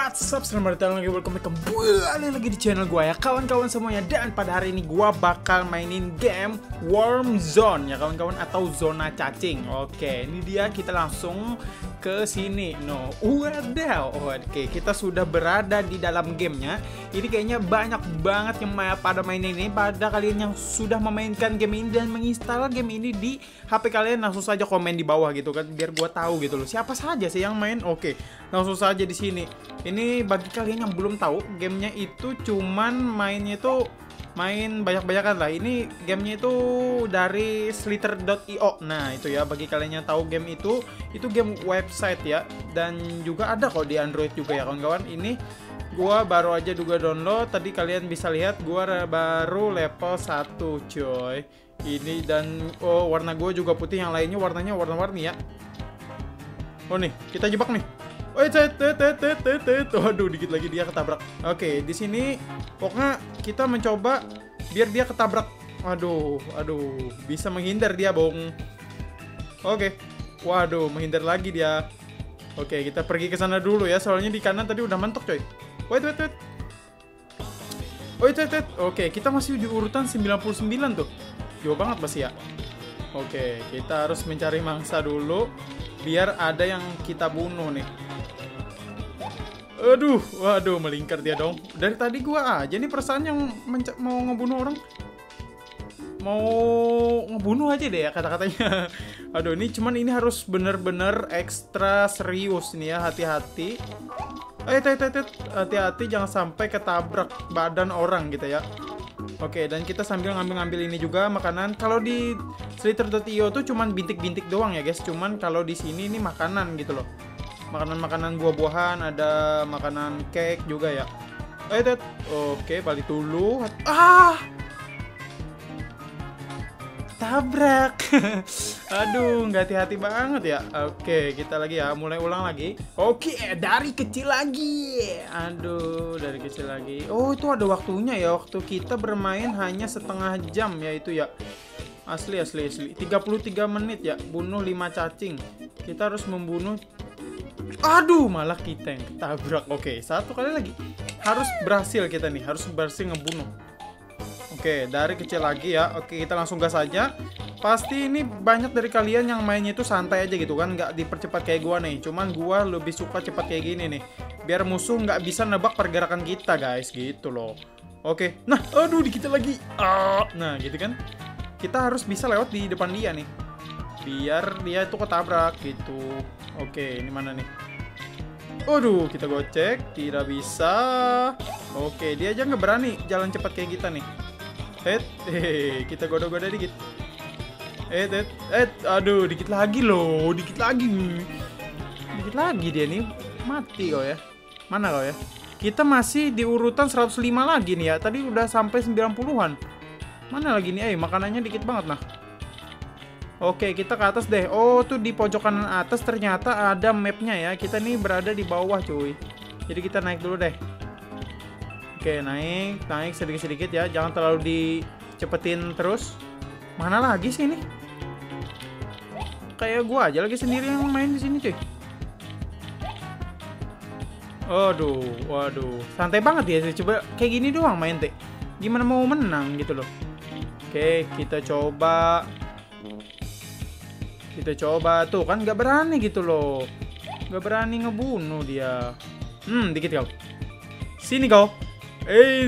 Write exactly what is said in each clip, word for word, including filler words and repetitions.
What's up, selamat datang lagi, welcome back kembali lagi di channel gue ya kawan-kawan semuanya. Dan pada hari ini gue bakal mainin game Worm Zone ya kawan-kawan, atau zona cacing. Oke, ini dia, kita langsung ke sini. No, wadaw. Oke, kita sudah berada di dalam gamenya. Ini kayaknya banyak banget yang pada main ini. Pada kalian yang sudah memainkan game ini dan menginstal game ini di H P kalian, langsung saja komen di bawah gitu kan, biar gue tahu gitu loh siapa saja sih yang main. Oke, langsung saja di sini. Ini bagi kalian yang belum tahu, gamenya itu cuman mainnya itu main banyak-banyakan lah. Ini gamenya itu dari slither dot i o. Nah itu ya, bagi kalian yang tahu game itu, itu game website ya. Dan juga ada kok di Android juga ya kawan-kawan. Ini gua baru aja juga download. Tadi kalian bisa lihat gua baru level satu coy. Ini dan oh, warna gua juga putih, yang lainnya warnanya warna-warni ya. Oh nih, kita jebak nih. Oh, tet tet tet tet tet. Waduh, dikit lagi dia ketabrak. Oke, di sini pokoknya kita mencoba biar dia ketabrak. Aduh, aduh, bisa menghindar dia, Bong. Oke. Waduh, menghindar lagi dia. Oke, kita pergi ke sana dulu ya, soalnya di kanan tadi udah mentok, coy. Wait, wait, wait. Wait, wait, wait. Oke, kita masih di urutan sembilan puluh sembilan tuh. Jauh banget masih ya. Oke, kita harus mencari mangsa dulu biar ada yang kita bunuh nih. Aduh, waduh, melingkar dia dong. Dari tadi gua aja nih perasaan yang mau ngebunuh orang. Mau ngebunuh aja deh ya kata-katanya. Aduh, ini cuman ini harus bener-bener ekstra serius nih ya, hati-hati. Eh, hati-hati jangan sampai ketabrak badan orang gitu ya. Oke, dan kita sambil ngambil-ngambil ini juga makanan. Kalau di slither dot i o tuh cuman bintik-bintik doang ya guys. Cuman kalau di sini ini makanan gitu loh. Makanan-makanan buah-buahan, ada makanan cake juga ya. Eh, tet. Oke, balik dulu. Ah! Tabrak. Aduh, nggak hati-hati banget ya. Oke, kita lagi ya, mulai ulang lagi. Oke, dari kecil lagi. Aduh, dari kecil lagi. Oh, itu ada waktunya ya. Waktu kita bermain hanya setengah jam ya itu ya. Asli, asli, asli. tiga puluh tiga menit ya. Bunuh lima cacing. Kita harus membunuh. Aduh, malah kita yang ketabrak. Oke, satu kali lagi. Harus berhasil kita nih. Harus berhasil ngebunuh. Oke, dari kecil lagi ya. Oke, kita langsung gas aja. Pasti ini banyak dari kalian yang mainnya itu santai aja gitu kan, nggak dipercepat kayak gua nih. Cuman gua lebih suka cepat kayak gini nih, biar musuh nggak bisa nebak pergerakan kita guys, gitu loh. Oke, nah, aduh, dikit lagi. Ah, nah, gitu kan. Kita harus bisa lewat di depan dia nih, biar dia itu ketabrak gitu. Oke, ini mana nih? Aduh, kita gocek, tidak bisa. Oke, dia aja nggak berani jalan cepat kayak kita nih. Eh, eh, kita goda-goda dikit. Eh, eh, eh, aduh, dikit lagi loh, dikit lagi. Dikit lagi dia nih, mati kau ya. Mana kau ya? Kita masih di urutan seratus lima lagi nih ya. Tadi udah sampai sembilan puluhan. Mana lagi nih? Eh, makanannya dikit banget nah. Oke, kita ke atas deh. Oh, tuh di pojok kanan atas ternyata ada mapnya ya. Kita nih berada di bawah cuy. Jadi kita naik dulu deh. Oke, naik, naik sedikit-sedikit ya. Jangan terlalu dicepetin terus. Mana lagi sih ini? Kayak gua aja lagi sendiri yang main di sini, cuy. Waduh, waduh. Santai banget ya sih. Coba kayak gini doang main, teh. Gimana mau menang gitu loh. Oke, kita coba. Kita coba tuh, kan nggak berani gitu loh. Nggak berani ngebunuh dia. Hmm, dikit kau. Sini kau. Eh,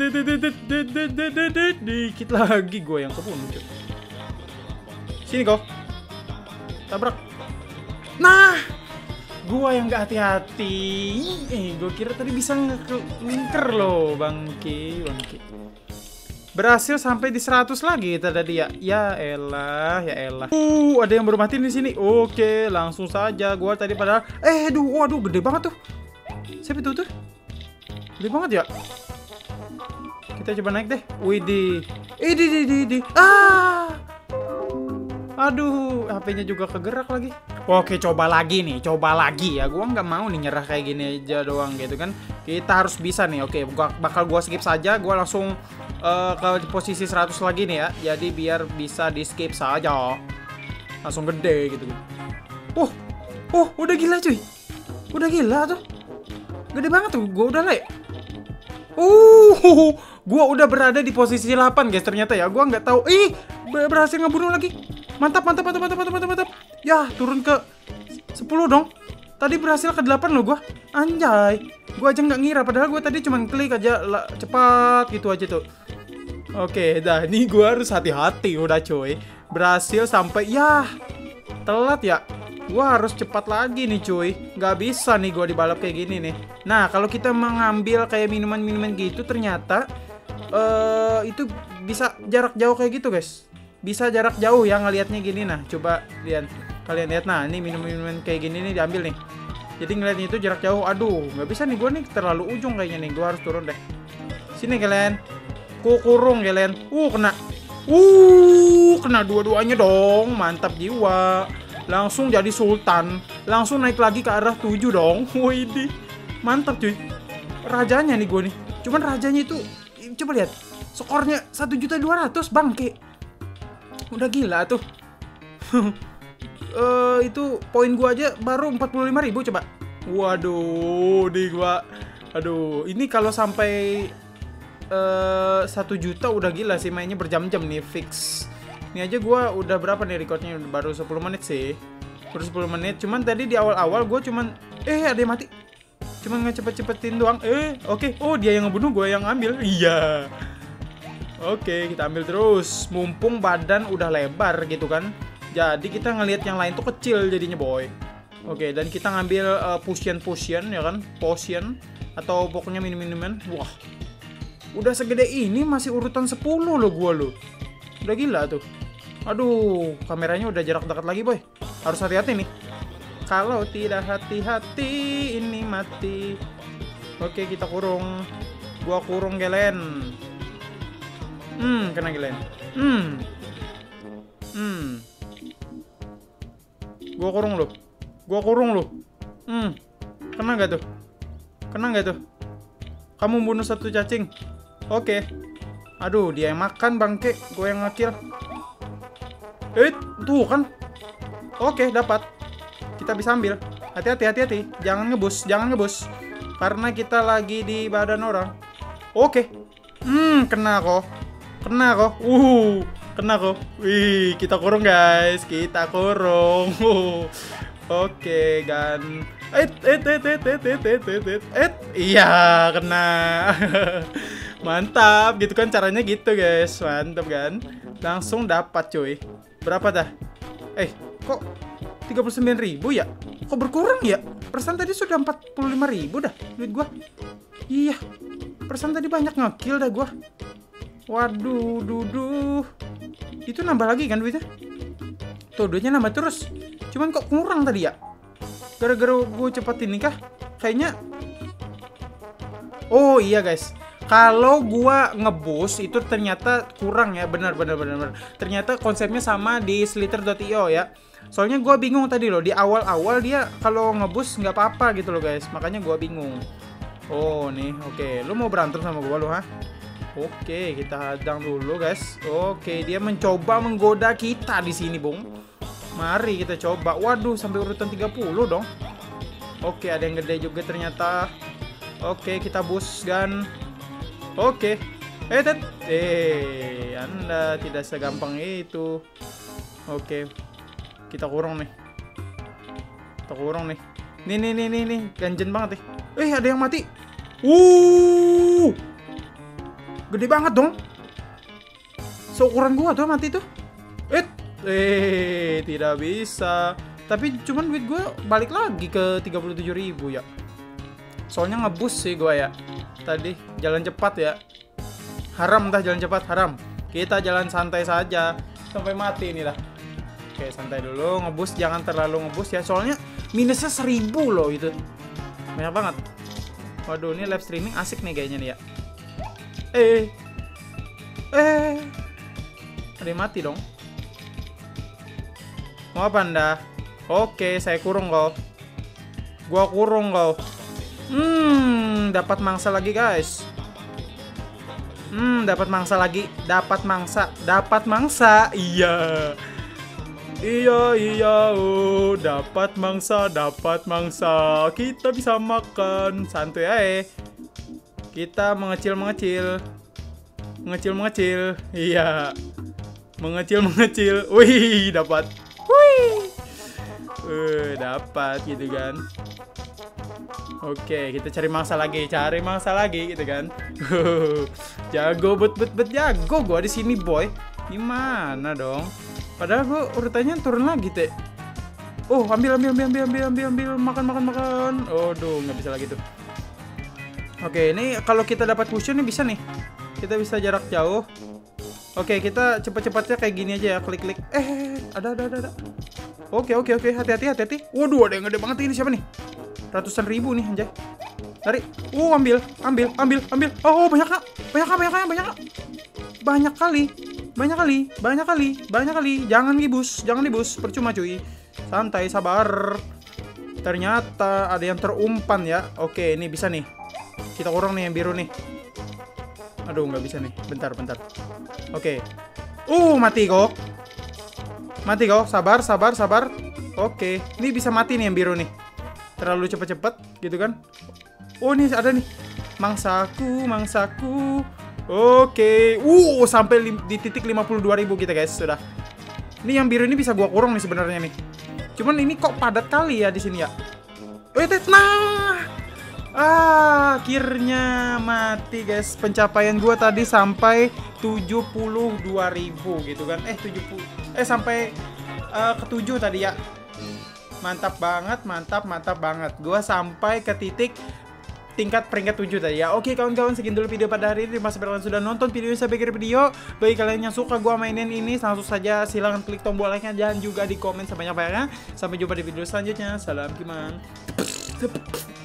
dikit lagi gue yang kebunuh. Sini kau. Tabrak. Nah, gue yang nggak hati-hati. Eh, gue kira tadi bisa ngelingker loh, bangki, bangki. Berhasil sampai di seratus lagi tadi ya. Ya elah, ya elah. Uh, ada yang baru mati di sini. Oke, langsung saja. Gua tadi padahal eh aduh, waduh, gede banget tuh. Siapa itu tuh? Gede banget ya. Kita coba naik deh. Widih. Eh, di di di di. Ah. Aduh, H P-nya juga kegerak lagi. Oke, coba lagi nih, coba lagi ya. Gua nggak mau nih nyerah kayak gini aja doang gitu kan. Kita harus bisa nih. Oke, gua bakal gua skip saja. Gua langsung uh, ke posisi seratus lagi nih ya. Jadi biar bisa di skip saja. Langsung gede gitu. Uh, oh, udah gila cuy. Udah gila tuh. Gede banget tuh. Gua udah le. Uh, gua udah berada di posisi delapan guys ternyata ya. Gua nggak tahu. Ih, berhasil ngebunuh lagi. Mantap, mantap, mantap, mantap, mantap, mantap, mantap. Ya, turun ke sepuluh dong. Tadi berhasil ke delapan loh gua. Anjay. Gua aja nggak ngira padahal gua tadi cuma klik aja lah, cepat gitu aja tuh. Oke, dah ini gua harus hati-hati udah cuy. Berhasil sampai ya. Telat ya. Gua harus cepat lagi nih cuy. Nggak bisa nih gua dibalap kayak gini nih. Nah, kalau kita mengambil kayak minuman-minuman gitu ternyata uh, itu bisa jarak jauh kayak gitu guys. Bisa jarak jauh ya ngelihatnya gini. Nah, coba lihat. Kalian lihat, nah ini minum-minuman kayak gini nih diambil nih. Jadi ngeliatnya itu jarak jauh. Aduh, nggak bisa nih gue nih, terlalu ujung kayaknya nih. Gue harus turun deh. Sini kalian. Ku kurung kalian. Uh, kena. Uh, kena dua-duanya dong. Mantap jiwa. Langsung jadi sultan. Langsung naik lagi ke arah tujuh dong. Wih, mantap cuy. Rajanya nih gue nih. Cuman rajanya itu, coba lihat. Skornya satu juta dua ratus bangke. Udah gila tuh. Uh, itu poin gua aja baru empat puluh lima ribu coba. Waduh, di gua. Aduh, ini kalau sampai uh, satu juta udah gila sih mainnya berjam-jam nih fix. Ini aja gua udah berapa nih recordnya? Baru sepuluh menit sih. Baru sepuluh menit. Cuman tadi di awal-awal gua cuman eh ada yang mati. Cuman ngecepet-cepetin doang. Eh, oke. Okay. Oh, dia yang ngebunuh, gua yang ambil. Iya. Oke, okay, kita ambil terus. Mumpung badan udah lebar gitu kan. Jadi kita ngelihat yang lain tuh kecil jadinya boy. Oke, dan kita ngambil uh, potion-potion ya kan, potion atau pokoknya minum-minuman. Wah, udah segede ini masih urutan sepuluh loh gua loh. Udah gila tuh. Aduh, kameranya udah jarak dekat lagi boy. Harus hati-hati nih. Kalau tidak hati-hati ini mati. Oke, kita kurung. Gua kurung kalian. Hmm, kena kalian. Hmm. Hmm. Gua kurung lu. Gua kurung lu. Hmm. Kena gak tuh? Kena gak tuh? Kamu bunuh satu cacing. Oke. Aduh, dia yang makan bangke. Gue yang ngekill. Eh, tuh kan. Oke, dapat. Kita bisa ambil. Hati-hati, hati-hati. Jangan ngebus, jangan ngebus. Karena kita lagi di badan orang. Oke. Hmm, kena kok. Kena kok. Uh. Kena kok. Wih, kita kurung guys. Kita kurung. Uh. Oke, gan. Et, et, et, et, et, et, et, et, et, et. Iya, kena. Mantap, gitu kan caranya gitu guys. Mantap kan. Langsung dapat cuy. Berapa dah? Eh, kok tiga puluh sembilan ribu ya? Kok berkurang ya? Persen tadi sudah empat puluh lima ribu dah duit gua. Iya. Persen tadi banyak ngekill dah gua. Waduh, duduh. Itu nambah lagi kan duitnya? Tuh, duitnya nambah terus. Cuman kok kurang tadi ya? Gara-gara gue cepet ini kah? Kayaknya. Oh iya guys. Kalau gua ngeboost itu ternyata kurang ya. Benar, benar, benar, benar. Ternyata konsepnya sama di slither dot i o ya. Soalnya gua bingung tadi loh. Di awal-awal dia kalau ngeboost nggak apa-apa gitu loh guys. Makanya gua bingung. Oh nih, oke. Okay. Lu mau berantem sama gua lo, ha? Oke, kita hadang dulu guys. Oke, dia mencoba menggoda kita di sini, Bung. Mari kita coba. Waduh, sampai urutan tiga puluh dong. Oke, ada yang gede juga ternyata. Oke, kita boost gun. Oke. Eh, tet. Eh, Anda tidak segampang itu. Oke. Kita kurung nih. Kita kurung nih. Nih, nih, nih, nih, nih. Ganjen banget nih. Eh, ada yang mati. Uh. Gede banget dong. Seukuran gua tuh mati tuh. Eh, eh tidak bisa. Tapi cuman duit gua balik lagi ke tiga puluh tujuh ribu ya. Soalnya ngebus sih gua ya. Tadi jalan cepat ya. Haram dah jalan cepat, haram. Kita jalan santai saja sampai mati ini lah. Oke, santai dulu, ngebus jangan terlalu ngebus ya. Soalnya minusnya seribu loh itu. Banyak banget. Waduh, ini live streaming asik nih kayaknya nih ya. Eh, eh, ada yang mati dong. Mau apa anda? Oke, saya kurung kau. Gua kurung kau. Hmm, dapat mangsa lagi guys. Hmm, dapat mangsa lagi, dapat mangsa, dapat mangsa. Iya. Iya, iya, oh, dapat mangsa, dapat mangsa. Kita bisa makan. Santuy aja. Kita mengecil-mengecil. Mengecil-mengecil. Iya. Mengecil-mengecil. Wih, dapat. Wih. Eh, dapat gitu kan. Oke, kita cari mangsa lagi, cari mangsa lagi gitu kan. Jago, bet bet bet jago gua di sini, boy. Gimana dong? Padahal gua urutannya turun lagi, Teh. Oh, ambil ambil ambil ambil ambil ambil ambil makan makan makan. Oh, duh, nggak bisa lagi tuh. Oke, ini kalau kita dapat cushion nih bisa nih. Kita bisa jarak jauh. Oke, kita cepet-cepetnya kayak gini aja ya, klik-klik. Eh, ada ada ada ada. Oke, oke, oke, hati-hati hati-hati. Waduh, ada yang gede banget ini, siapa nih? Ratusan ribu nih, anjay. Dari. Uh, ambil, ambil, ambil, ambil. Oh, banyak kak. Banyak kak, banyak kak, banyak kak. Banyak kali. Banyak kali, banyak kali, banyak kali. Jangan dibus, jangan dibus. Percuma cuy. Santai, sabar. Ternyata ada yang terumpan ya. Oke, ini bisa nih. Kita kurang nih yang biru nih. Aduh, nggak bisa nih. Bentar, bentar. Oke. Uh, mati kok. Mati kok. Sabar, sabar, sabar. Oke. Ini bisa mati nih yang biru nih. Terlalu cepet-cepet gitu kan. Oh, ini ada nih. Mangsaku, mangsaku. Oke. Uh, sampai di titik lima puluh dua ribu kita, guys. Sudah. Ini yang biru ini bisa gua kurung nih sebenarnya nih. Cuman ini kok padat kali ya di sini ya. Oh, itu. Nah. Ah, akhirnya mati, guys. Pencapaian gua tadi sampai tujuh puluh dua ribu gitu kan. Eh, tujuh puluh. Eh, sampai uh, ke tujuh tadi ya. Mantap banget, mantap, mantap banget. Gua sampai ke titik tingkat peringkat tujuh tadi ya. Oke kawan-kawan, segini dulu video pada hari ini. Terima kasih kalian sudah nonton video sampai akhir video. Bagi kalian yang suka gua mainin ini, langsung saja silahkan klik tombol like-nya dan juga di komen sebanyak-banyaknya. Sampai jumpa di video selanjutnya. Salam Kiman.